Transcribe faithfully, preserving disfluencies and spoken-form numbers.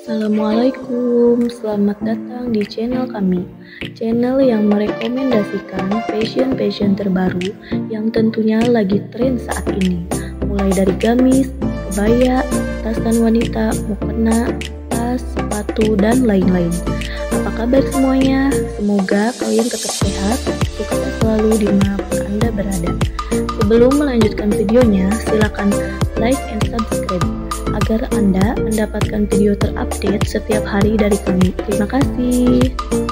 Assalamualaikum, selamat datang di channel kami. Channel yang merekomendasikan fashion-fashion terbaru yang tentunya lagi tren saat ini. Mulai dari gamis, kebaya, tasan wanita, mukena, tas, sepatu, dan lain-lain. Apa kabar semuanya? Semoga kalian tetap sehat, sukses selalu dimanapun Anda berada. Sebelum melanjutkan videonya, silakan like and subscribe agar Anda mendapatkan video terupdate setiap hari dari kami. Terima kasih.